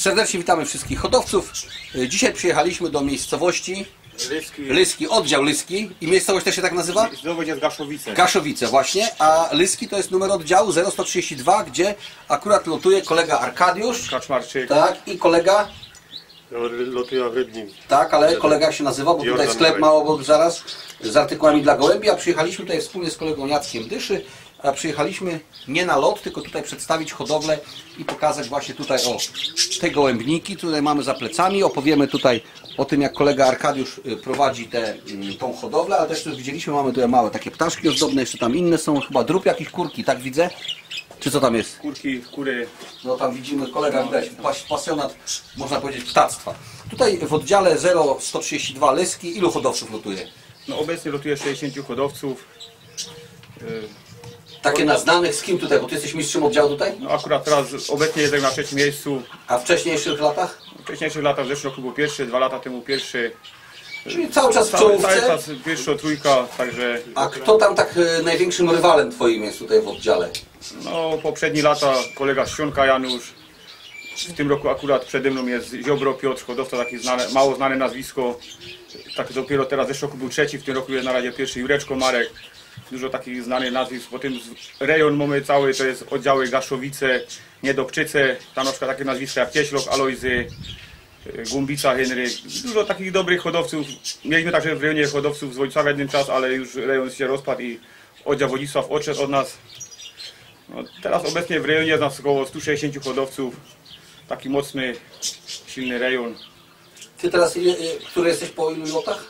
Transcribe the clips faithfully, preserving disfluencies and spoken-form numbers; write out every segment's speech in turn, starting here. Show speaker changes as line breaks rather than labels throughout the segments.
Serdecznie witamy wszystkich hodowców. Dzisiaj przyjechaliśmy do miejscowości
Lyski.
Lyski, oddział Lyski. I miejscowość też się tak nazywa?
Miejscowość jest Gaszowice.
Gaszowice właśnie, a Lyski to jest numer oddziału zero sto trzydzieści dwa, gdzie akurat lotuje kolega Arkadiusz.
Kaczmarczyk.
Tak, i kolega...
Lotuje w Rybnik.
Tak, ale kolega jak się nazywa, bo tutaj
Jordan
sklep
Marek.
ma obok zaraz z artykułami dla gołębi, a przyjechaliśmy tutaj wspólnie z kolegą Jackiem Dyszy, a przyjechaliśmy nie na lot, tylko tutaj przedstawić hodowlę i pokazać właśnie tutaj o te gołębniki, tutaj mamy za plecami, opowiemy tutaj o tym, jak kolega Arkadiusz prowadzi tę tą hodowlę, ale też tu widzieliśmy, mamy tutaj małe takie ptaszki ozdobne, jeszcze tam inne są, chyba drób jakiś, kurki, tak widzę? Czy co tam jest?
Kurki, kury.
No tam widzimy, kolega widać, pas- pasjonat, można powiedzieć, ptactwa. Tutaj w oddziale zero sto trzydzieści dwa Lyski, ilu hodowców lotuje?
No obecnie lotuje sześćdziesięciu hodowców. Yy,
Takie na znanych, z kim tutaj, bo ty jesteś mistrzem oddziału tutaj?
No akurat teraz obecnie jestem na trzecim miejscu.
A w wcześniejszych latach?
W wcześniejszych latach, w zeszłym roku był pierwszy, dwa lata temu pierwszy.
Czyli cały czas w
Cały, cały
czołówce.
czas pierwsza trójka, także
A kto tam tak e, największym rywalem twoim jest tutaj w oddziale?
no poprzednie lata kolega Sionka Janusz. W tym roku akurat przede mną jest Ziobro Piotr, hodowca, taki znane, mało znane nazwisko. Tak dopiero teraz w zeszłym roku był trzeci, w tym roku jest na razie pierwszy Jureczko Marek. Dużo takich znanych nazwisk, potem rejon mamy cały, to jest oddziały Gaszowice, Niedobczyce, tam na przykład takie nazwiska jak Cieślok, Alojzy, Gumbica, Henryk. Dużo takich dobrych hodowców. Mieliśmy także w rejonie hodowców z Wojcława jeden czas, ale już rejon się rozpadł i oddział Wodzisław odszedł od nas. No, teraz obecnie w rejonie jest nas około stu sześćdziesięciu hodowców. Taki mocny, silny rejon.
Ty teraz, ile, e, który jesteś po ilu lotach?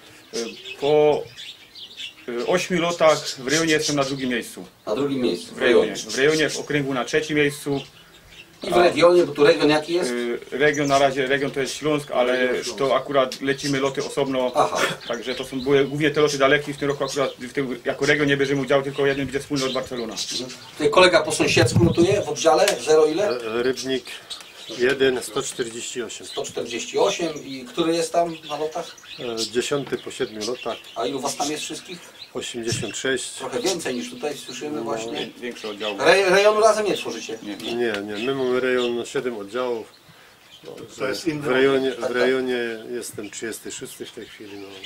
Po ośmiu lotach w rejonie jestem na drugim miejscu.
Na drugim miejscu.
W rejonie, w rejonie, w okręgu na trzecim miejscu.
I w regionie, bo tu region jaki jest?
Y, Region na razie, region to jest Śląsk, ale to akurat lecimy loty osobno.
Aha.
Także to są były głównie te loty dalekie. W tym roku akurat w tym, jako region nie bierzemy udziału, tylko jeden będzie wspólny od Barcelona.
Tutaj kolega po sąsiedzku lotuje w oddziale, zero ile?
Rybnik jeden sto czterdzieści osiem.
sto czterdzieści osiem. I który jest tam na lotach?
Dziesiąty po siedmiu lotach.
A ilu was tam jest wszystkich?
osiemdziesiąt sześć.
Trochę więcej niż tutaj słyszymy właśnie.
Większy oddział.
Re, rejonu razem nie tworzycie?
Nie.
Nie, nie. My mamy rejon siedem oddziałów. No,
To jest inny
w rejonie,
tak, tak.
w rejonie jestem trzydziesty szósty w tej chwili. No.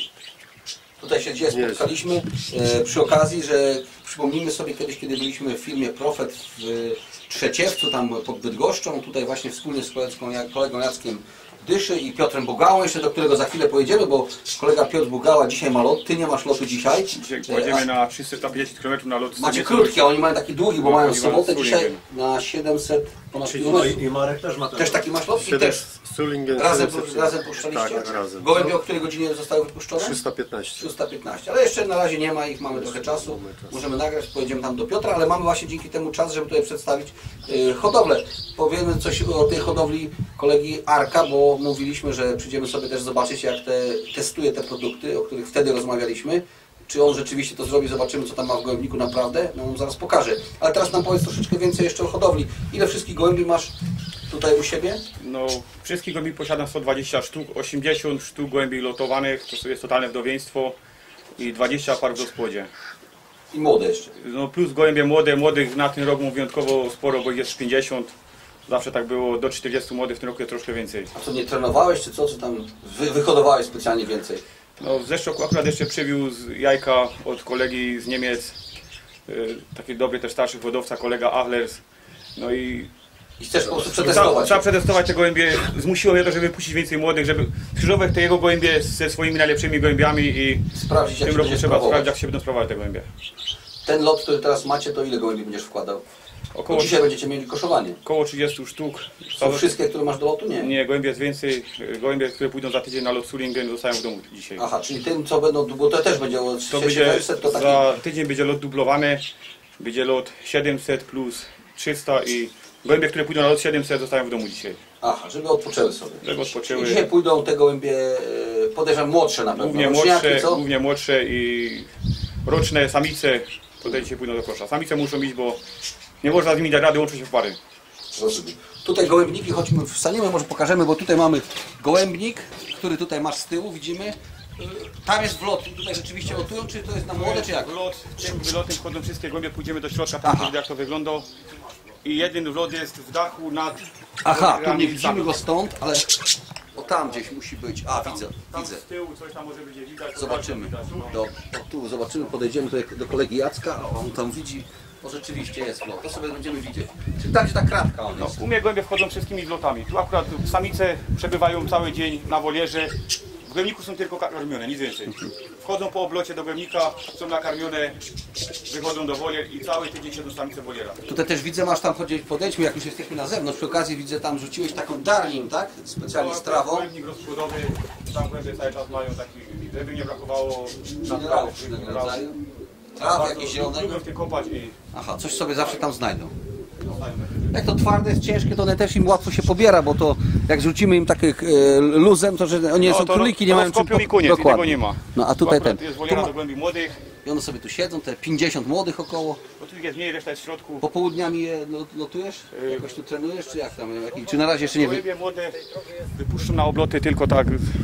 Tutaj się dzisiaj
Nie.
spotkaliśmy e, przy okazji, że przypomnijmy sobie kiedyś, kiedy byliśmy w filmie Profet w Trzeciewcu, tam pod Bydgoszczą, tutaj właśnie wspólnie z kolegą, kolegą Jackiem Dyszy i Piotrem Bugałą, jeszcze do którego za chwilę pojedziemy, bo kolega Piotr Bugała dzisiaj ma lot, ty nie masz lotu dzisiaj.
Dzisiaj
E,
kładziemy
a
na trzysta pięćdziesiąt kilometrów na lot.
macie krótkie, a oni mają taki długi, bo
No,
mają
oni
sobotę
mają
dzisiaj
Sulingen.
na siedemset ponad
Czyli-
kilometrów.
I, I Marek też ma ten.
Też taki masz lot? I
siedem
też
Sulingen
razem,
siedemset
razem puszczaliście?
Tak, razem.
Gołębie o której godzinie zostały wypuszczone?
trzysta piętnaście.
trzysta piętnaście, ale jeszcze na razie nie ma ich, mamy trochę czasu, możemy nagrać, pojedziemy tam do Piotra, ale mamy właśnie dzięki temu czas, żeby tutaj przedstawić y, hodowlę. Powiemy coś o tej hodowli kolegi Arka, bo mówiliśmy, że przyjdziemy sobie też zobaczyć, jak te, testuje te produkty, o których wtedy rozmawialiśmy. Czy on rzeczywiście to zrobi, zobaczymy, co tam ma w gołębniku naprawdę, no on zaraz pokaże. Ale teraz nam powiedz troszeczkę więcej jeszcze o hodowli. Ile wszystkich gołębi masz tutaj u siebie?
No, wszystkich gołębi posiadam sto dwadzieścia sztuk, osiemdziesiąt sztuk gołębi lotowanych, to jest totalne wdowieństwo i dwadzieścia par w rozpłodzie.
I młode jeszcze.
No plus gołębie młode, młodych na tym roku wyjątkowo sporo, bo ich jest pięćdziesiąt. Zawsze tak było, do czterdziestu młodych, w tym roku jest troszkę więcej.
A co, nie trenowałeś, czy co? Czy tam wy, wyhodowałeś specjalnie więcej?
No, w zeszłym roku akurat jeszcze przywiózł jajka od kolegi z Niemiec, yy, taki dobry też starszy hodowca, kolega Achlers. No i
I chcesz po prostu
trzeba,
przetestować.
trzeba przetestować te gołębie, zmusiło mnie to, żeby puścić więcej młodych, żeby skrzyżować te jego gołębie ze swoimi najlepszymi gołębiami i
Sprawdzić,
w
jak
tym
się
roku
będzie
trzeba
sprawować.
sprawdzić, jak się będą sprawować te gołębie.
Ten lot, który teraz macie, to ile gołębi będziesz wkładał? Bo
Około,
dzisiaj będziecie mieli koszowanie.
około trzydziestu sztuk.
Są wszystkie, które masz do lotu? Nie.
Nie, gołębie jest więcej. Gołębie, które pójdą za tydzień na lot Sulingen, zostają w domu dzisiaj.
Aha, czyli tym, co będą, bo to też będzie od
To będzie,
siedemset, to taki...
za tydzień będzie lot dublowany, będzie lot siedemset plus trzysta i gołębie, które pójdą na lot siedemset zostają w domu dzisiaj.
Aha, żeby odpoczęły sobie.
Żeby
I
odpoczęły.
dzisiaj pójdą te gołębie, e, podejrzewam, młodsze na pewno.
Głównie
Roczniaki,
młodsze,
co?
głównie młodsze i roczne samice, tutaj dzisiaj pójdą do kosza. Samice muszą iść, bo nie można z nimi dać rady, łączą się w pary.
Rozumiem. Tutaj gołębniki, chodźmy, wstaniemy, może pokażemy, bo tutaj mamy gołębnik, który tutaj masz z tyłu, widzimy. Tam jest wlot, tutaj rzeczywiście lotują, czy to jest na młode, czy jak?
Wlot, tym wylotem wchodzą wszystkie gołębie, pójdziemy do środka, tam
Aha.
jak to wygląda. i jeden wlot jest w dachu nad...
Aha, tu nie widzimy go stąd, ale o tam gdzieś musi być. A, widzę,
Tam
widzę.
z tyłu coś tam może będzie widać.
Zobaczymy.
Widać, no.
Do, o, tu zobaczymy, podejdziemy tutaj do kolegi Jacka, a on tam widzi, bo rzeczywiście jest flot. To sobie będziemy widzieć. Czyli tam gdzie ta kratka on jest.
U mnie gołębie wchodzą wszystkimi wlotami. Tu akurat samice przebywają cały dzień na wolierze. W głębniku są tylko karmione, nic więcej. Wchodzą po oblocie do głębnika, są nakarmione, wychodzą do wolier i cały tydzień siedzą samice w wolierach.
Tutaj też widzę, masz tam chodzić, podejdźmy, jak już jesteśmy na zewnątrz. Przy okazji widzę, tam rzuciłeś taką darling, tak? Specjalnie z trawą.
Głębnik rozpłodowy, tam głębie cały czas mają taki, żeby nie brakowało
Minerałów różnego rodzaju. Traw jakieś zielonego.
Lubią w tym kopać i...
Aha, coś sobie zawsze tam znajdą. Jak to twarde jest ciężkie, to one też im łatwo się pobiera, bo to jak rzucimy im takich e, luzem, to że oni są
to
króliki, nie mają czym
rozkopią i koniec, i tego nie ma.
No a tutaj ten.
jest
Tu
woliera
ma,
do głębi młodych,
I one sobie tu siedzą, te pięćdziesiąt młodych około.
bo tu jest mniej, reszta jest w środku.
Popołudniami je lot- lotujesz? Jakoś tu trenujesz, czy jak tam? Jaki, czy na razie jeszcze nie wy...
Gołębie młode wypuszczą na obloty tylko tak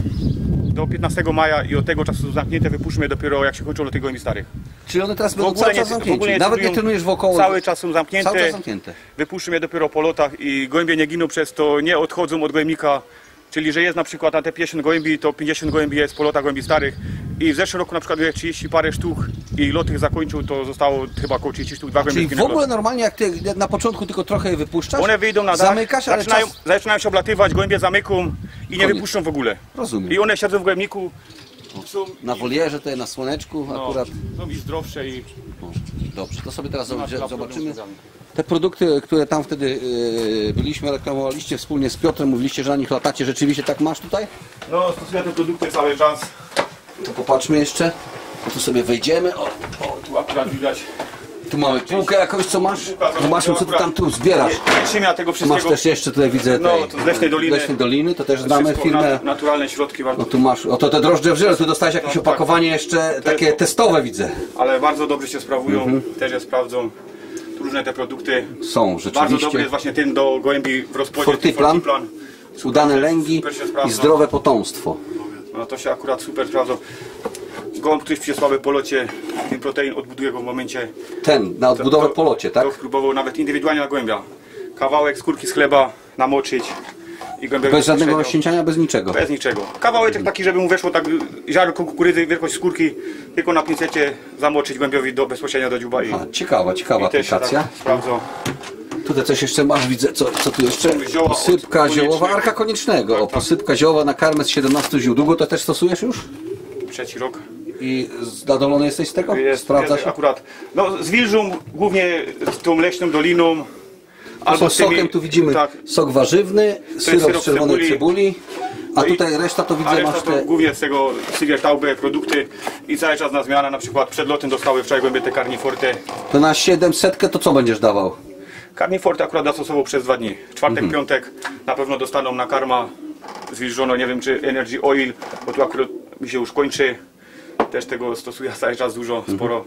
do piętnastego maja i od tego czasu są zamknięte, wypuszczmy dopiero jak się kończą loty gołębi starych.
Czyli one teraz
W
będą
ogóle
cały
nie,
czas
w ogóle
zamknięte.
nie
Nawet nie
trenują,
trenujesz wokoło.
cały czas są zamknięte.
Cały czas zamknięte.
Wypuszczmy je dopiero po lotach i gołębie nie giną przez to, nie odchodzą od gołębnika. Czyli, że jest na przykład na te pięćdziesiąt gołębi, to pięćdziesiąt gołębi jest po lotach gołębi starych. I w zeszłym roku na przykład trzydzieści parę sztuk i lot ich zakończył, to zostało chyba około trzydzieści sztuk, dwa gołębie
Czyli w
zginęło.
ogóle normalnie jak ty jak na początku tylko trochę je wypuszczasz,
One wyjdą na dach,
zamykasz, ale
zaczynają,
czas...
zaczynają się oblatywać, gołębie zamyką i nie
Koniec.
wypuszczą w ogóle.
Rozumiem.
I one siedzą w gołębniku, są,
Na wolierze, tutaj na słoneczku
no,
akurat.
są i zdrowsze i...
O, dobrze, to sobie teraz
na-
zob-
na
zobaczymy.
produktami.
Te produkty, które tam wtedy yy, byliśmy, reklamowaliście wspólnie z Piotrem, mówiliście, że na nich latacie. Rzeczywiście tak masz tutaj?
No, stosuję te produkty cały czas.
To popatrzmy jeszcze. No tu sobie wejdziemy. O,
O, tu akurat widać.
tu mamy półkę jakąś, co masz? Zobaczmy, co ty tam tu zbierasz.
Nie, nie trzyma tego
Masz
wszystkiego.
też jeszcze tutaj widzę
No,
tej,
to z Leśnej Doliny.
Leśnej Doliny, to też znamy
Wszystko
firmę.
nat- naturalne środki, bardzo,
No tu masz, oto te drożdże w żele, tu dostałeś jakieś
No, tak.
opakowanie jeszcze takie
jest-
testowe widzę.
ale bardzo dobrze się sprawują,
Mhm.
też je sprawdzą. Tu różne te produkty.
Są
Bardzo
rzeczywiście.
dobry jest właśnie ten do gołębi w rozpłodzie.
Fortyplan.
ten Fortyplan.
Udane lęgi
Super się
i
sprawdza.
zdrowe potomstwo.
No to się akurat super sprawdzą. Gołąb, który jest słaby po locie, ten protein odbuduje go w momencie.
Ten, na odbudowę
To-
po locie, tak?
To spróbował nawet indywidualnie na gołębia. Kawałek skórki z chleba namoczyć i gołębia
Bez żadnego
bezpośrednio-
rozcięciania, bez niczego.
Bez niczego. Kawałeczek taki, żeby mu weszło tak ziarnko kukurydzy, wielkość skórki, tylko na pincecie zamoczyć głębiowi do, bezpośrednio do dziuba i,
A, ciekawa, ciekawa
i też się
aplikacja.
tak sprawdzą.
Tutaj coś jeszcze masz, widzę, co, co tu jeszcze?
Zioła
Posypka
od
ziołowa,
koniecznego.
arka koniecznego. O,
Tak, tak.
posypka ziołowa na karmę z siedemnastu ziół. Długo to też stosujesz już?
Trzeci rok.
I zadowolony jesteś z tego?
Jest,
Sprawdza
jest
się?
akurat. No z wilżą, głównie z tą leśną doliną.
Albo
z tymi-
sokiem tu widzimy
Tak,
sok warzywny, syrop
syrop
z czerwonej
cebuli.
cebuli. A
No i-
tutaj reszta to
a
widzę,
reszta
masz
to
te...
głównie z tego Silver Taube produkty i cały czas na zmianę, na przykład przed lotem dostały wczoraj głębie te Carniforte.
To na siedemset to co będziesz dawał?
Carniforte akurat zastosował przez dwa dni. Czwartek,
Mhm.
piątek na pewno dostaną na karma zwilżono, nie wiem czy Energy Oil, bo tu akurat mi się już kończy. Też tego stosuję cały czas dużo,
Mhm.
sporo.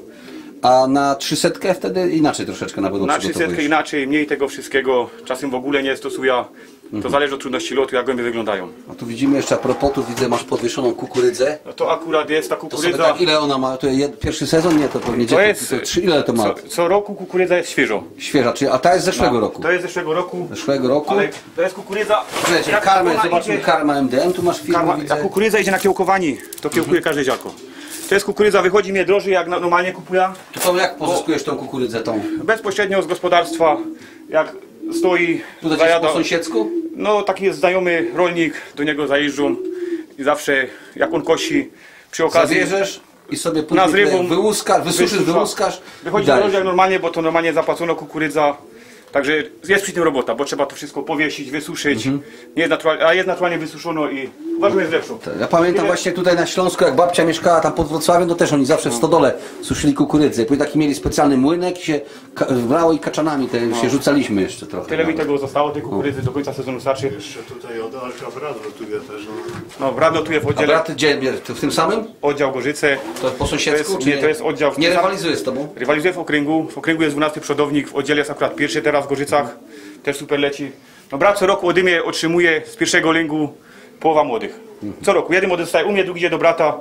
A na trzysetkę wtedy inaczej troszeczkę na pewno
Na trzysetkę
przygotowujesz.
inaczej, mniej tego wszystkiego, czasem w ogóle nie stosuję.
Mhm.
To zależy od trudności lotu, jak głębie wyglądają.
A tu widzimy jeszcze a propos, tu widzę, masz podwieszoną kukurydzę.
No to akurat jest ta
To sobie
kukurydza.
tak, ile ona ma? To jest pierwszy sezon? Nie, to pewnie
To
dziecko,
jest,
to trzy, ile to ma?
co, co roku kukurydza jest świeżo.
Świeża, czyli, a ta jest z zeszłego roku.
To jest z zeszłego roku,
Zeszłego roku.
ale to jest kukurydza.
Słuchajcie,
jak
karmę,
ona
zobaczmy
idzie-
karma M D M, tu masz firmę,
Karma,
widzę.
jak kukurydza idzie na kiełkowani, to kiełkuje każde ziarko. To jest kukurydza, wychodzi mnie drożej jak na- normalnie kupuję.
To jak pozyskujesz tą kukurydzę tą?
Bezpośrednio z gospodarstwa, jak stoi,
Tu gdzieś
zajada.
po sąsiedzku?
No taki jest znajomy rolnik, do niego zajeżdżą i zawsze jak on kosi, przy okazji
Zabierzesz i sobie
na
później
zrywą
wyłuskasz, wysuszysz,
wysusza.
wyłuskasz
Wychodzi
i dajesz.
drożej jak normalnie, bo to normalnie zapłacono kukurydza. Także jest przy tym robota, bo trzeba to wszystko powiesić, wysuszyć.
Mhm.
Nie jest naturalnie, a jest naturalnie wysuszono i uważam jest lepszą.
Ja pamiętam
Ile-
właśnie tutaj na Śląsku, jak babcia mieszkała tam pod Wrocławiem, to też oni zawsze w stodole suszyli kukurydzę. Później taki mieli specjalny młynek i się ka- brało i kaczanami te, się rzucaliśmy jeszcze trochę.
Tyle mi
nawet.
tego zostało, tej kukurydzy do końca sezonu starczy.
Jeszcze tutaj od Arka Brad rotuje też. No.
No, brat lotuje w
A
oddziale,
brat gdzie, to w tym samym?
oddział Gorzyce.
To po
To
sąsiedzku?
jest,
czy
nie, to jest oddział... w
Nie
tym samym-
rywalizuje z tobą?
Rywalizuje w okręgu. W okręgu jest dwunasty przodownik, w oddziale jest akurat pierwszy teraz w Gorzycach. Też super leci. No brat co roku ode mnie otrzymuje z pierwszego lęgu połowa młodych. Co roku. Jeden młody zostaje u mnie, drugi idzie do brata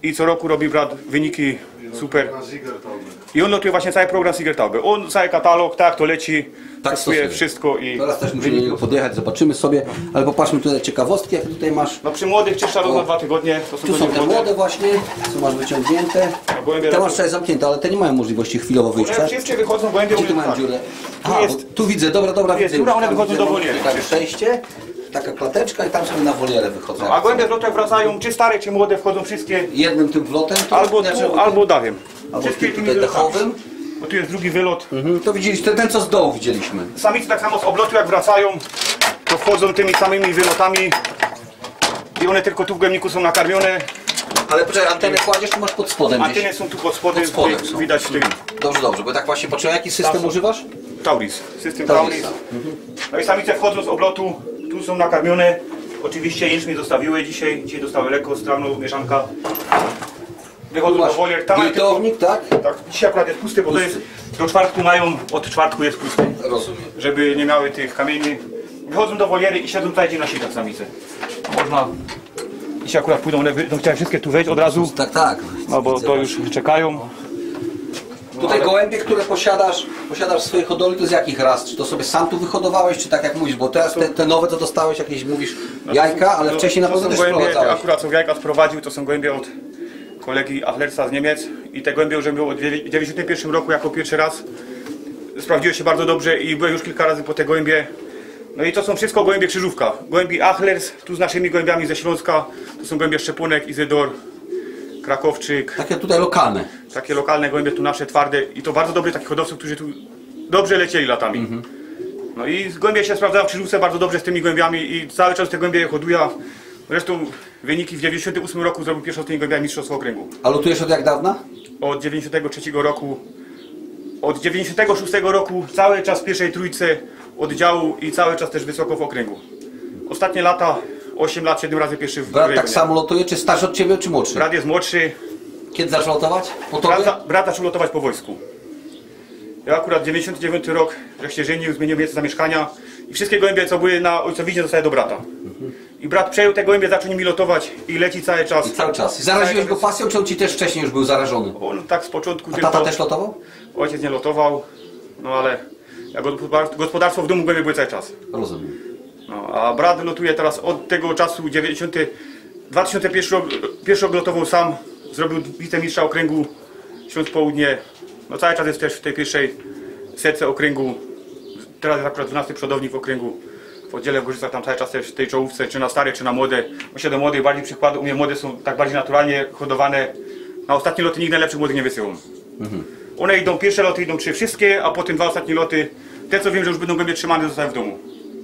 i co roku robi brat wyniki super. I on lotuje właśnie cały program Siegertaube. On cały katalog, tak to leci,
Tak
testuje
stosuje.
wszystko i
Teraz też musimy do niego podjechać, zobaczymy sobie, ale popatrzmy tutaj ciekawostki, jakie tutaj masz.
no przy młodych czyszcza na dwa tygodnie, to są
Tu są
gołębie
te młode właśnie, co masz wyciągnięte.
gołębie
Te masz
lecą.
tutaj zamknięte, ale te nie mają możliwości chwilowo wyjścia.
One szybciej wychodzą, gołębie
Gdzie tu
mówią
mają
tak.
dziurę?
Tu
A,
jest-
bo tu widzę, dobra, dobra,
tu jest
widzę.
dziura, one
Tam
wychodzą
widzę,
do woliery.
Takie przejście, taka klateczka i tam sobie na wolierę wychodzą.
A gołębie z lotu jak wracają, czy stare, czy młode, wchodzą wszystkie
Jednym tym wlotem, to
albo
znaczy,
tu, albo dachem.
albo
Wszystkie
tym
tymi
tutaj
wylotami.
dechowym.
Bo tu jest drugi wylot.
Mhm, to widzieliście, ten, ten co z dołu widzieliśmy.
Samice tak samo z oblotu jak wracają, to wchodzą tymi samymi wylotami i one tylko tu w gołębniku są nakarmione.
Ale poczekaj, antenę kładziesz, czy masz pod spodem gdzieś?
Anteny są tu pod spodem,
Pod spodem
tutaj
są.
widać w tym.
Dobrze, dobrze, bo tak właśnie patrzę, jaki system
są.
używasz?
Tauris, system
Tauris.
Tauris. No i samice wchodzą z oblotu, tu są nakarmione. Oczywiście jęczmień zostawiły dzisiaj, dzisiaj dostały lekko, strawną mieszanka. Wychodzą do
Masz
wolier, tam mają tylko,
giltownik, tak?
tak, dzisiaj akurat jest pusty, bo to jest, do czwartku mają, od czwartku jest pusty,
Rozumiem.
żeby nie miały tych kamieni. Wychodzą do woliery i siedzą tutaj gdzie na sikach samice. Można, dzisiaj akurat pójdą, one będą chciały wszystkie tu wejść od razu,
Tak, tak.
no bo
Widzę
to
właśnie.
już czekają.
Tutaj gołębie, które posiadasz, posiadasz w swojej hodowli, to z jakich ras? Czy to sobie sam tu wyhodowałeś, czy tak jak mówisz? Bo teraz te, te nowe to dostałeś jakieś, mówisz, jajka, ale
No,
wcześniej na
to
pewno
są
też
gołębie,
sprowadzałeś.
akurat co jajka sprowadził, to są gołębie od kolegi Achlersa z Niemiec i te gołębie już były w dziewięćdziesiątym pierwszym roku jako pierwszy raz. Sprawdziły się bardzo dobrze i byłem już kilka razy po te gołębie. No i to są wszystko gołębie krzyżówka. Gołębi Achlers, tu z naszymi gołębiami ze Śląska, to są gołębie Szczepunek, Izydor, Krakowczyk.
Takie tutaj lokalne.
Takie lokalne gołębie tu nasze, twarde i to bardzo dobrych takich hodowców, którzy tu dobrze lecieli latami. No i gołębie się sprawdzają w krzyżówce bardzo dobrze z tymi gołębiami i cały czas te gołębie je hoduję. Zresztą wyniki w dziewięćdziesiątym ósmym roku zrobił pierwszy z tymi gołębiami mistrzostwo okręgu.
A lutujesz od jak dawna?
Od dziewięćdziesiątego trzeciego roku, od dziewięćdziesiątego szóstego roku cały czas w pierwszej trójce oddziału i cały czas też wysoko w okręgu. Ostatnie lata, osiem lat, siedem razy pierwszy w
Brat
okręgu.
tak samo lotuje, czy starszy od ciebie, czy młodszy?
Brat jest młodszy,
Kiedy zaczął lotować? Po tobie?
brat, za- brat zaczął lotować po wojsku. Ja akurat dziewięćdziesiąty dziewiąty rok, jak się żenił, zmienił miejsce zamieszkania i wszystkie gołębie, co były na ojcowiźnie, zostały do brata. I brat przejął te gołębie, zaczął nimi lotować i leci cały czas.
I cały czas. I zaraziłeś go pasją, czy on ci też wcześniej już był zarażony?
On tak z początku
A
tylko...
tata też lotował?
Ojciec nie lotował, no ale jak gospodar- gospodarstwo w domu gołębie były cały czas.
Rozumiem.
No, a brat lotuje teraz od tego czasu dziewięćdziesiątego dwa tysiące pierwszy rok, pierwszy rok lotował sam, zrobił wicemistrza okręgu Śląsk Południe. No cały czas jest też w tej pierwszej setce okręgu. Teraz jest akurat dwunasty przodownik w okręgu. W oddziale w Gorzycach tam cały czas też w tej czołówce, czy na stare, czy na młode. Myślę do młodych bardziej przykładu. U mnie młode są tak bardziej naturalnie hodowane. Na ostatnie loty nigdy najlepszych młodych nie wysyłam. One idą, pierwsze loty idą trzy wszystkie, a potem dwa ostatnie loty. Te co wiem, że już będą gołębie trzymane, zostają w domu.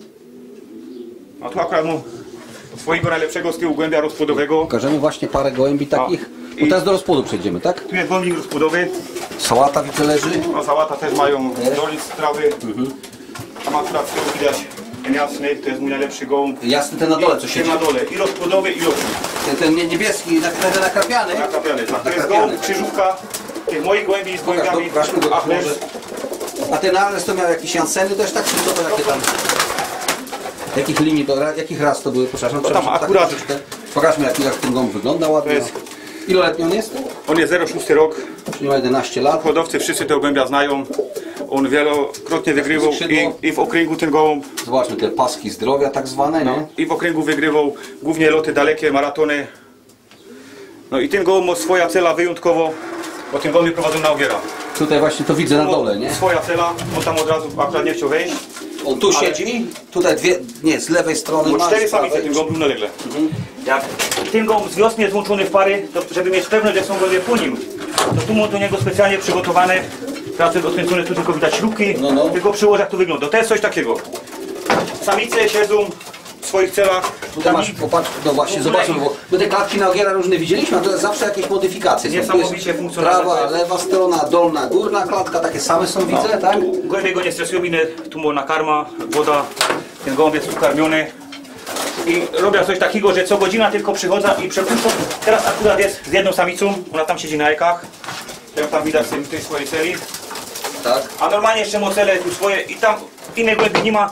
A tu akurat mam swojego najlepszego z tyłu gołębia rozpłodowego.
Pokażemy właśnie parę gołębi takich.
i-
Bo teraz do rozpłodu przejdziemy, tak?
Tu jest gołębnik rozpłodowy.
Sałata widzę leży.
No sałata też mają dolic z trawy. Tam akurat z tyłu widać ten jasny, to jest mój najlepszy gołąb.
Jasny ten na dole co
Ten
siedzi.
na dole i rozpłodowy i lotnik.
Ten, ten nie- niebieski, na- ten nakrapiany.
Nakrapiany, tak. To jest
Nakrapiany.
gołąb, krzyżówka tych moich gołębi z
Pokaż,
gołębiami.
pokażmy go
Achlers.
może. A ten Arles to miał jakieś Janseny też tak? Czy to, to jakie tam? Jakich linii, to, jakich ras to były? Przepraszam,
tam
przepraszam,
akurat-
tak, troszeczkę. Pokażmy jak, jak ten gąb wygląda ładnie.
To jest-
Iloletni on jest?
On jest zero szósty rok.
Czyli ma jedenaście lat.
Hodowcy wszyscy tego gołębia znają. On wielokrotnie wygrywał
Skrzydło.
i, i w okręgu ten gołąb.
Zobaczmy te paski zdrowia tak zwane, nie?
I w okręgu wygrywał głównie loty dalekie, maratony. No i ten gołąb ma swoja cela wyjątkowo, bo ten gołąb prowadzą na ogiera.
Tutaj właśnie to widzę na dole, nie?
Swoja cela, on tam od razu akurat nie chciał wejść.
On tu siedzi, tutaj dwie, nie, z lewej strony
Bo
ma,
cztery
z prawej.
samice tym gołąb równolegle. Jak ten gołąb z wiosny jest włączony w pary, to żeby mieć pewność, że są gołębie po nim, to tu mam do niego specjalnie przygotowane, teraz jest odkręcone, tu tylko widać śrubki,
No, no.
tylko przyłożę jak to wygląda. To jest coś takiego. Samice siedzą w swoich celach.
Tutaj masz, popatrz, no właśnie, zobaczmy, bo my te klatki na ogiera różne widzieliśmy, a to jest zawsze jakieś modyfikacje. są.
Niesamowicie
Tu jest
funkcjonalne
Prawa,
to jest.
lewa strona, dolna, górna klatka, takie same są, widzę, tak?
Tu gołębie go nie stresują, inne tu mu nakarma, woda, ten gołąb jest tu karmiony. I robię coś takiego, że co godzina tylko przychodzę i przepuszczam. Teraz akurat jest z jedną samicą, ona tam siedzi na jajkach. Jak tam widać w tej swojej celi.
Tak.
A normalnie jeszcze mocele tu swoje i tam innej gołębi nie ma.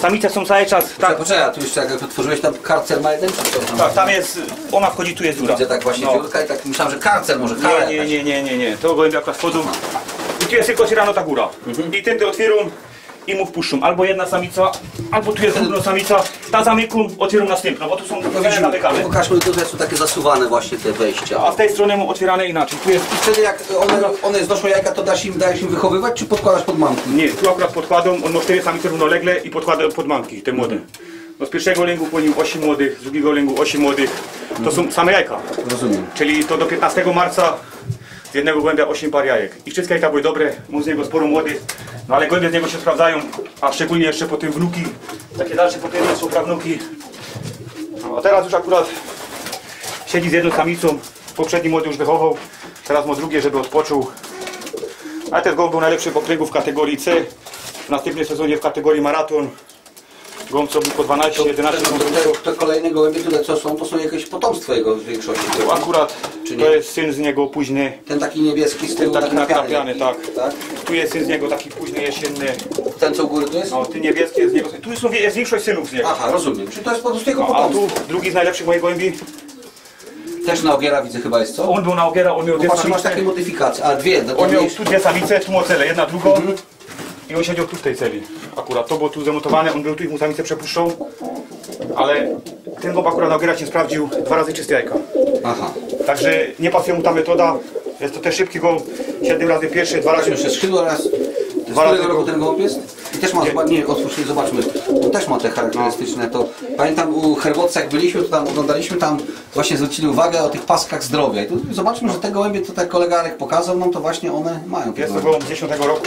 Samice są cały czas, tak,
Poczekaj, tu jeszcze jak otworzyłeś tam karcel ma jeden, czy co tam?
tak, tam jest, ona wchodzi, tu jest dziura.
Widzę tak właśnie
No.
dziurka i tak myślałem, że karcel może, kara
Nie, nie,
jakaś.
nie, nie, nie, nie, to gołębie akurat wchodzą. I tu jest tylko otwierana ta góra. I tędy otwieram i mu wpuszczą. Albo jedna samica, albo tu jest druga samica. Ta zamyku, otwieram następną, bo tu są
No
dwie
widzimy,
zamykane.
pokażmy, tutaj są takie zasuwane właśnie te wejścia.
A z tej strony mu otwierane inaczej. Tu jest,
I wtedy jak one, one znoszą jajka, to dasz im, dajesz im wychowywać, czy podkładasz pod mamki?
nie, tu akurat podkładam, on ma cztery samice równolegle i podkładam pod manki, te młode. No z pierwszego lęgu po nim osiem młodych, z drugiego lęgu osiem młodych. To są same jajka.
Rozumiem.
Czyli to do piętnastego marca z jednego gołębia osiem par jajek. I wszystkie jajka były dobre, mam z niego sporo młodych, no ale gołębie z niego się sprawdzają, a szczególnie jeszcze po tym wnuki, takie dalsze pokolenia są prawnuki. No, a teraz już akurat siedzi z jedną samicą, poprzedni młody już wychował, teraz ma drugie, żeby odpoczął. Ale ten gołąb był najlepszy w okręgu w kategorii C, w następnym sezonie w kategorii maraton. Gołąb co był po dwanaście jedenaście
Te,
konkursów.
te, te kolejne gołębie, które co są, to są jakieś potomstwo jego w większości.
Akurat
Czy
to
nie?
jest syn z niego późny.
Ten taki niebieski z tyłu
Taki nakrapiany, tak.
tak.
Tu jest syn z niego taki późny jesienny.
Ten co u góry to jest?
No, ty niebieski jest z niego. Tu są, jest większość synów z niego.
Aha, rozumiem. Czyli to jest po prostu jego
No, a tu
potomstwo.
drugi z najlepszych moich gołębi.
Też na ogiera widzę chyba jest, co?
On był na ogiera, on miał dwie
Patrzę, masz takie
samice.
modyfikacje, a dwie, no to
On miał
mniejsze.
tu dwie samice, tu mocele, jedna drugą. I on siedział tu w tej celi. Akurat to było tu zamontowane, on był tu i mu samice przepuszczał. Ale ten gołąb akurat na ogiera się sprawdził dwa razy czyste jajka.
Aha.
Także nie pasuje mu ta metoda. Jest to też szybki gołąb, siedem razy pierwszy, dwa razy.
Jeszcze skrzydło raz. Z
Dwa razy
którego roku
go-
ten gołąb jest? I też ma, zobacz, nie, otwórz, nie, zobaczmy. On też ma te charakterystyczne, to pamiętam u Herwotca jak byliśmy, to tam oglądaliśmy, tam właśnie zwrócili uwagę o tych paskach zdrowia. I tu zobaczmy, że te gołębie, to tak kolega Arek pokazał nam, to właśnie one mają te
Jest to
gołębie.
gołąb z dziesiątego roku.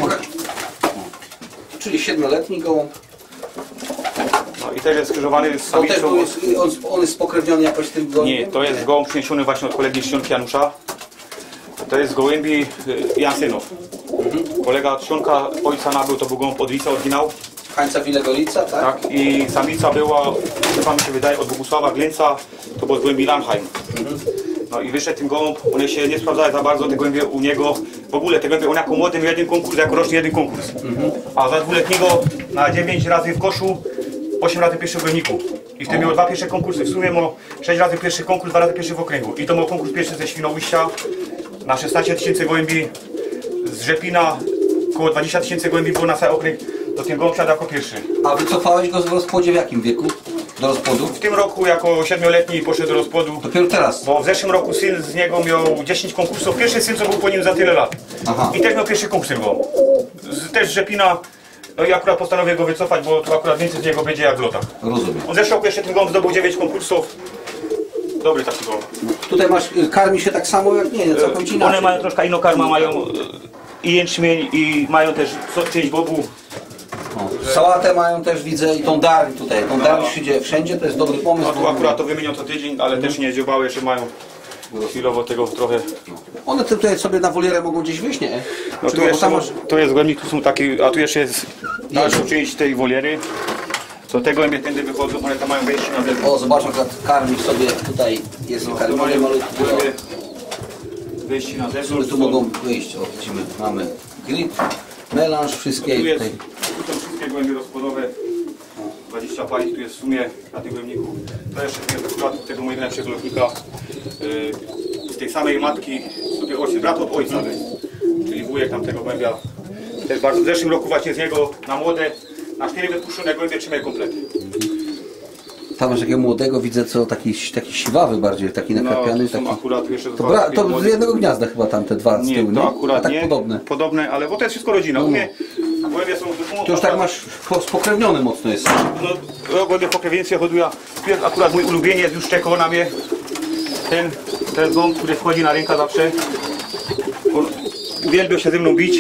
Czyli siedmioletni gołąb.
No i też jest skrzyżowany z
To też
samicą.
był, jest, on, on jest spokrewniony jakoś z tym gołębiem?
Nie, to jest gołąb przyniesiony właśnie od kolegi Sionki Janusza. To jest z gołębi y, Jansynów. Kolega Sionka ojca nabył, to był gołąb od Lica oryginał.
Hańca Wilegolica, tak?
Tak? I samica była, chyba mi się wydaje, od Bogusława Glęca, to było z gołębi Lanheim. No i wyszedł ten gołąb, one się nie sprawdzały za bardzo, te gołębie u niego, w ogóle te gołębie, on jako młody miał jeden konkurs, jako roczny jeden konkurs. A za dwuletniego na dziewięć razy w koszu, osiem razy pierwszy w wyniku. I wtedy miał dwa pierwsze konkursy, w sumie miał sześć razy pierwszy konkurs, dwa razy pierwszy w okręgu. I to miał konkurs pierwszy ze Świnoujścia na szesnaście tysięcy gołębi, z Rzepina około dwadzieścia tysięcy gołębi było na cały okręg, to ten gołąb siadł jako pierwszy.
A wycofałeś go z rozpłodzie w jakim wieku? Do rozpłodu?
W tym roku jako siedmioletni poszedł do rozpłodu,
Dopiero teraz.
bo w zeszłym roku syn z niego miał dziesięć konkursów. Pierwszy syn, co był po nim za tyle lat.
Aha.
I też miał pierwszy konkurs go. Z, też z Rzepina. No i akurat postanowię go wycofać, bo tu akurat więcej z niego będzie jak w lotach.
Rozumiem.
On w zeszłym roku jeszcze ten gołąb zdobył dziewięć konkursów. Dobry taki gołąb.
Tutaj masz, y, karmi się tak samo jak nie, nie całkowicie inaczej.
One mają troszkę inną karmę, mają e, i jęczmień, i mają też co- część bobu.
O, sałatę mają też, widzę, i tą dar tutaj. Tą dar wszędzie, wszędzie, to jest dobry pomysł.
No tu akurat to wymienią co tydzień, ale też nie ziobały, jeszcze mają chwilowo tego trochę.
One tutaj sobie na wolierę mogą gdzieś wyjść, nie?
No
Czy
tu
bo
jeszcze,
tam masz...
to jest gołębnik, tu są takie, a tu jeszcze jest dalsza część tej woliery. Co te gołębie tędy wychodzą, one tam mają wejście na zewnątrz.
O, zobacz, akurat karmi sobie tutaj, jest
No, tu
karmiony
mają
malutki.
gołębie wejście na
One
zewnątrz.
tu mogą wyjść, o widzimy, mamy grid, melanż, wszystkie
Tu, jest,
tutaj.
tu są wszystkie gołębie rozpłodowe. dwadzieścia pali tu jest w sumie na tym gołębniku. To jeszcze jest akurat tego mojego najlepszego lotnika. Yy, z tej samej matki, sobie ojciec, brat od ojca, czyli wujek tamtego gołębia. Też bardzo, w zeszłym roku właśnie z niego na młode, na cztery wypuszczone gołębie trzymaj komplet.
Tam masz takiego młodego, widzę, co taki, taki siwawy bardziej, taki nakrapiany.
No, to są
taki...
akurat jeszcze
To, bra... to z jednego gniazda chyba tam te dwa z
Nie,
tyłu,
to
nie?
akurat
A tak
nie.
podobne.
Podobne, ale bo to jest wszystko rodzina. U mnie gołębie są
To już tak masz po- spokrewniony mocno jest.
No, gołębie pokrewieństwie hoduję. Tu jest akurat mój ulubieniec, już czekał na mnie. Ten, ten gołąb, który wchodzi na rękę zawsze. On uwielbiał się ze mną bić.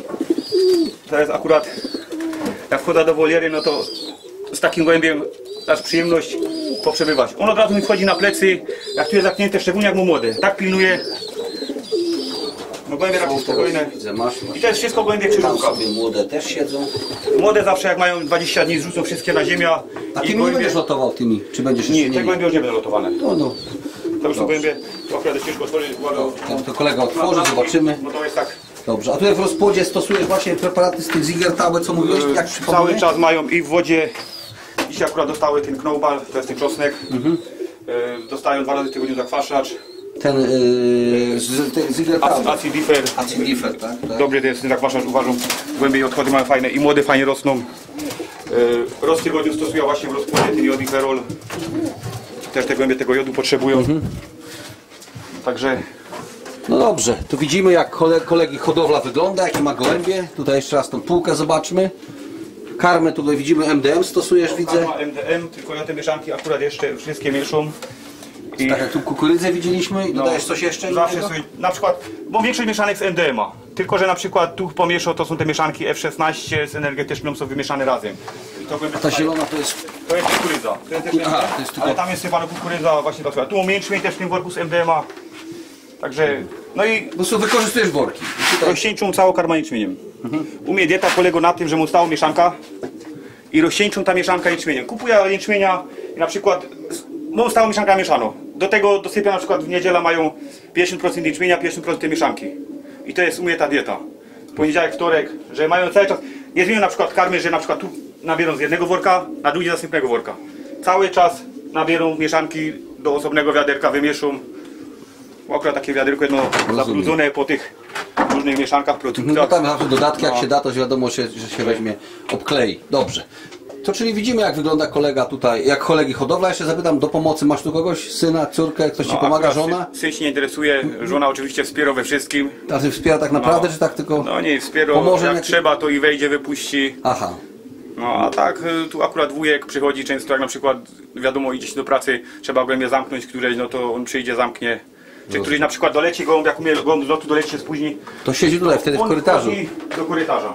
To jest akurat, jak wchodzę do woliery, no to z takim gołębiem aż przyjemność poprzebywać. On od razu mi wchodzi na plecy, jak tu jest zamknięte, szczególnie jak mu młody. Tak pilnuje. No gołębie raczej spokojne.
Widzę, masz, masz.
I to jest wszystko gołębie
Tam
krzyżówka.
sobie młode też siedzą.
Młode zawsze jak mają dwadzieścia dni zrzucą wszystkie na ziemię.
A tymi nie będziesz lotował tymi? Czy będziesz jeszcze
Nie, te gołębie już nie będą lotowane.
No, no.
To już są gołębie, to akurat jest ciężko otworzyć. Uwaga.
To, to kolega otworzy, zobaczymy.
No to jest tak.
Dobrze. A tutaj w rozpłodzie stosujesz właśnie preparaty z tych Zigertaube, co mówiłeś? Jak
Cały
przypomnę?
czas mają i w wodzie Dzisiaj akurat dostały ten knowball, to jest ten czosnek. Mhm. Dostają dwa razy w tygodniu zakwaszacz.
Ten yy, z, ten Ziegler Taube.
Acidifer.
Acidifer, tak, tak.
Dobry to jest ten zakwaszacz, uważam. Głębiej odchody mają fajne i młode fajnie rosną. Yy, Roz w tygodniu stosuję właśnie w rozkładzie ten jodiferol. Też te głębie tego jodu potrzebują. Mhm. Także...
No dobrze, tu widzimy jak kolegi hodowla wygląda, jakie ma gołębie. Tutaj jeszcze raz tą półkę zobaczmy. Karmę tutaj widzimy M D M stosujesz, widzę.
Karma M D M, tylko ja te mieszanki akurat jeszcze wszystkie mieszą.
I tak jak tu kukurydzę widzieliśmy i dodajesz coś jeszcze
zawsze
innego?
sobie, na przykład, bo większość mieszanek z M D M a. Tylko że na przykład tu pomieszał, to są te mieszanki F szesnaście z energetyczną, są wymieszane razem. I to
A ta zielona to jest...
To jest kukurydza. To jest też
Aha, to jest tylko...
Ale tam jest chyba kukurydza właśnie ta. Tu mam jęczmień też w tym worku z M D M a. Także, no i
Po prostu wykorzystujesz worki.
rozcieńczą całą karmę jęczmieniem. Mhm. U mnie dieta polega na tym, że mu stała mieszanka i rozcieńczą ta mieszanka jęczmieniem. Kupuję jęczmienia i na przykład mam stałą mieszankę mieszaną. Do tego dosypiam na przykład w niedzielę mają pięćdziesiąt procent jęczmienia, pięćdziesiąt procent tej mieszanki. I to jest u mnie ta dieta. Poniedziałek, wtorek, że mają cały czas. Nie zmienią na przykład karmy, że na przykład tu nabierą z jednego worka, na drugi z następnego worka. Cały czas nabierą mieszanki do osobnego wiaderka, wymieszą. Akurat takie wiaderko jedno zabrudzone po tych różnych mieszankach, produktach.
No tam zawsze dodatki, jak
No.
się da, to wiadomo, że się weźmie, obklei. Dobrze. To czyli widzimy, jak wygląda kolega tutaj, jak kolegi hodowla. Jeszcze zapytam, do pomocy masz tu kogoś? Syna, córkę? Ktoś ci
No,
pomaga?
akurat
Żona?
Syn się nie interesuje, żona oczywiście wspiera we wszystkim.
A ty wspiera tak naprawdę,
No.
czy tak tylko...
No nie, wspiera,
Pomoże
jak
jak-
trzeba to i wejdzie, wypuści.
Aha.
No a tak, y, tu akurat wujek przychodzi często, jak na przykład wiadomo idzie się do pracy, trzeba gołębie zamknąć któreś, no to on przyjdzie, zamknie. Czy któryś na przykład doleci gołąb, jak umie gołąb z lotu doleci się spóźni.
To siedzi tutaj, wtedy w
on
korytarzu.
wchodzi do korytarza.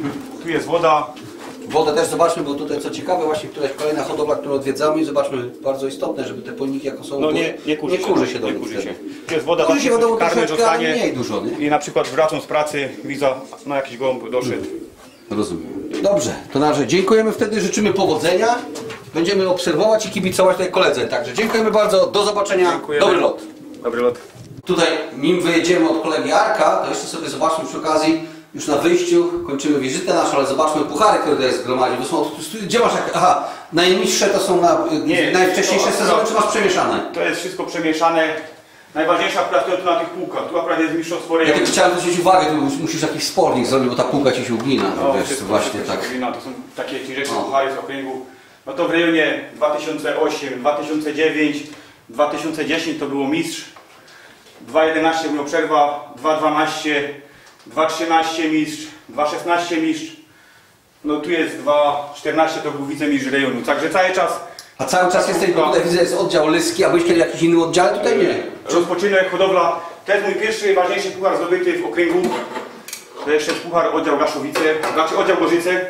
Tu jest woda.
Wodę też zobaczmy, bo tutaj co ciekawe, właśnie któraś kolejna hodowla, którą odwiedzamy, zobaczmy, bardzo istotne, żeby te pojniki jako są...
No nie, nie kurzy
nie kurzy się,
się,
do
nie
nich
kurzy
wtedy.
się. Tu jest woda,
Kurzy się
tam
wiadomo
karmy
troszeczkę, ale
dostanie
mniej dużo, nie?
i na przykład wracam z pracy, widzę, no jakiś gołąb doszedł.
Rozumiem. Dobrze, to na razie dziękujemy wtedy, życzymy powodzenia. Będziemy obserwować i kibicować tutaj koledze. Także dziękujemy bardzo, do zobaczenia,
Dziękujemy.
dobry lot.
Dobry lot.
Tutaj, nim wyjedziemy od kolegi Arka, to jeszcze sobie zobaczmy przy okazji, już na wyjściu, kończymy wizytę naszą, ale zobaczmy puchary, które tutaj zgromadził. To są, gdzie masz, jak, aha, najniższe to są na,
Nie,
najwcześniejsze
to
sezony,
akurat-
czy masz przemieszane?
To jest wszystko przemieszane. Najważniejsza akurat to tu na tych półkach. Tu akurat jest mistrzostwo
Ja
rejonu.
tylko chciałem zwrócić uwagę, tu musisz jakiś spornik zrobić, bo ta półka ci się ugina.
No,
wiesz,
wszystko,
właśnie
wszystko
tak.
się powinno. To są takie cięższe
No.
puchary z okręgu. No to w rejonie dwa tysiące osiem, dwa tysiące dziewięć, dwa tysiące dziesięć to było mistrz. dwa tysiące jedenaście było przerwa, dwa tysiące dwanaście, dwa tysiące trzynaście mistrz, dwa tysiące szesnaście mistrz. No tu jest dwa tysiące czternaście to był wicemistrz rejonu. Także cały czas
A cały czas jesteś, bo tutaj widzę, jest oddział Lyski, a byłeś kiedy jakiś inny oddział? Tutaj nie.
rozpoczynek, hodowla. To jest mój pierwszy, ważniejszy puchar zdobyty w okręgu. To jeszcze jest puchar oddział Gaszowice, znaczy oddział Gorzyce.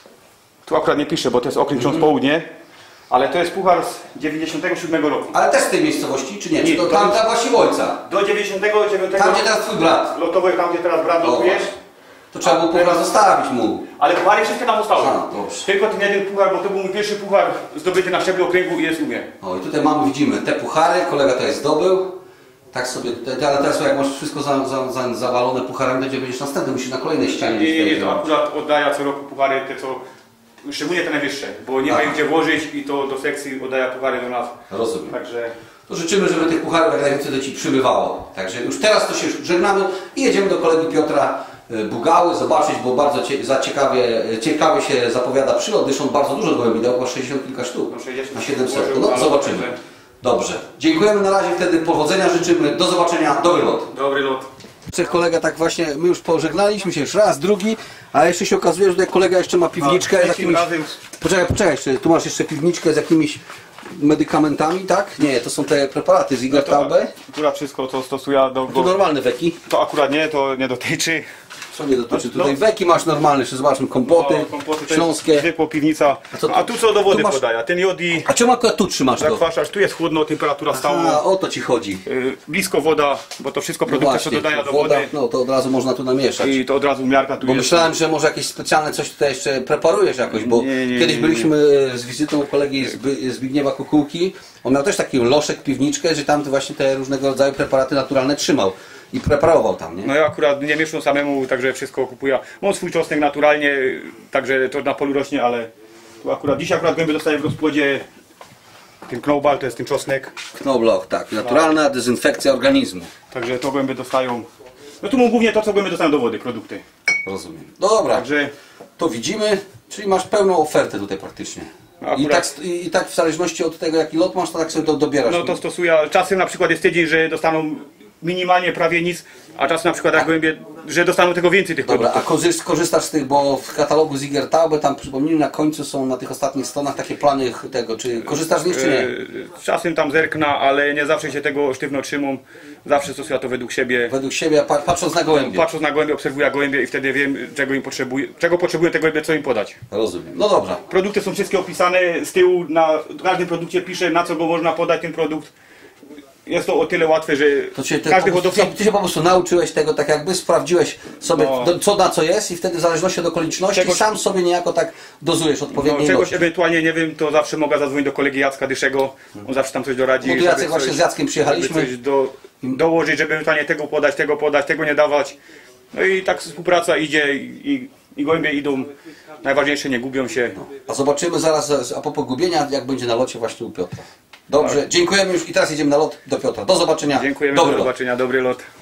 Tu akurat nie piszę, bo to jest okręg Książ Południe. Ale to jest puchar z dziewięćdziesiątego siódmego roku.
Ale też z tej miejscowości, czy nie? Czy
Nie,
to
to
tam
jest-
ta właśnie ojca?
Do dziewięćdziesiątego dziewiątego
Tam gdzie teraz twój brat.
lotowy, tam gdzie teraz brat
O,
lotujesz.
To trzeba było
A teraz-
puchar zostawić mu.
Ale puchary wszystkie tam zostały.
A, dobrze.
Tylko ten jeden puchar, bo to był mój pierwszy puchar zdobyty na szczeblu okręgu i jest u mnie.
O, i tutaj mamy, widzimy te puchary, kolega tutaj zdobył. Tak sobie, te- ale teraz jak masz wszystko za, za, za, zawalone pucharami, będzie będziesz następny, musisz na kolejnej ścianie.
Nie, nie, nie, to
zrobić.
akurat oddaję co roku puchary, te co, szczególnie te najwyższe, bo nie
Aha.
mają gdzie włożyć i to do sekcji oddaję puchary do nas.
Rozumiem.
Także
To życzymy, żeby tych pucharów jak najwięcej do Ci przybywało. Także już teraz to się już żegnamy i jedziemy do kolegi Piotra y, Bugały zobaczyć, bo bardzo cie, za ciekawie, ciekawie się zapowiada przylot, gdyż on bardzo dużo gołębi dał, chyba sześćdziesiąt kilka sztuk
No, sześćdziesiąt
na siedemset.
włożył,
No
ale
zobaczymy.
także-
Dobrze. Dziękujemy na razie, wtedy powodzenia życzymy, do zobaczenia, dobry lot.
dobry lot.
Trzech kolega tak właśnie, my już pożegnaliśmy się już raz, drugi, a jeszcze się okazuje, że tutaj kolega jeszcze ma piwniczkę z
Trzecim
jakimiś...
razem
Poczekaj, poczekaj, jeszcze, tu masz jeszcze piwniczkę z jakimiś medykamentami, tak? Nie, to są te preparaty z Ziegler Taube.
akurat wszystko co stosuję do...
To
do
normalne weki.
to akurat nie, to nie dotyczy.
Co nie dotyczy?
No.
Tutaj weki masz normalne, jeszcze zobaczmy, kompoty,
No, kompoty to
śląskie.
jest zwykła piwnica.
A co tu-
A tu co do wody
tu masz-
podaję, ten jodi,
A czemu akurat tu trzymasz to?
zakwaszacz, tu jest chłodno, temperatura
A,
stała.
o to ci chodzi.
Y, blisko woda, bo to wszystko produkty co dodaję do
woda,
wody.
no to od razu można tu namieszać.
I to od razu miarka tu
Bo
jest.
myślałem, że może jakieś specjalne coś tutaj jeszcze preparujesz jakoś, bo
Nie, nie,
kiedyś
nie,
byliśmy z wizytą u kolegi Zby- Zbigniewa Kukułki. On miał też taki loszek, piwniczkę, że tam właśnie te różnego rodzaju preparaty naturalne trzymał i preparował tam, nie?
No ja akurat nie mieszczę samemu, także wszystko kupuję. Mam swój czosnek naturalnie, także to na polu rośnie, ale Tu akurat, dzisiaj akurat gołębie dostaję w rozpłodzie ten knobal, to jest ten czosnek.
Knoblauch, tak. Naturalna dezynfekcja organizmu.
Także to gołębie dostają. No tu mam głównie to, co gołębie dostają do wody, produkty.
Rozumiem. Dobra,
Także
to widzimy, czyli masz pełną ofertę tutaj praktycznie. I
Akurat-
tak, i, I tak w zależności od tego, jaki lot masz, to tak sobie to dobierasz.
no to stosuję, ale czasem na przykład jest tydzień, że dostaną minimalnie prawie nic, a czasem na przykład jak gołębie, że dostaną tego więcej tych
Dobra, a
produktów.
korzyst- korzystasz z tych, bo w katalogu Ziegertaube, tam przypomnijmy, na końcu są na tych ostatnich stronach takie plany tego, czy korzystasz z nich, czy nie?
E, Czasem tam zerknę, ale nie zawsze się tego sztywno trzymam. Zawsze stosuję to według siebie.
Według siebie, pa- patrząc na gołębie.
Patrząc na gołębie, obserwuję gołębie i wtedy wiem, czego im potrzebuję, czego potrzebują te gołębie, co im podać.
Rozumiem. No dobra.
Produkty są wszystkie opisane z tyłu, na każdym produkcie pisze, na co go można podać ten produkt. Jest to o tyle łatwe, że
To cię, ty,
każdy
po,
hodowca...
ty, ty się po prostu nauczyłeś tego, tak jakby sprawdziłeś sobie,
No.
do, co na co jest i wtedy w zależności od okoliczności
Czegoś-
sam sobie niejako tak dozujesz
No,
odpowiedniej
czegoś
ilości.
ewentualnie nie wiem, to zawsze mogę zadzwonić do kolegi Jacka Dyszego, on zawsze tam coś doradzi.
Bo tu
żeby
Jacek właśnie
coś-
z Jackiem przyjechaliśmy.
Żeby coś do, dołożyć, żeby ewentualnie tego podać, tego podać, tego nie dawać. No i tak współpraca idzie i, i, i gołębie idą. Najważniejsze, nie gubią się.
A zobaczymy zaraz, a propos gubienia, jak będzie na locie właśnie u Piotra. Dobrze, dziękujemy już i teraz jedziemy na lot do Piotra. Do zobaczenia.
Dziękujemy,
Dobry
do
lot.
zobaczenia, dobry lot.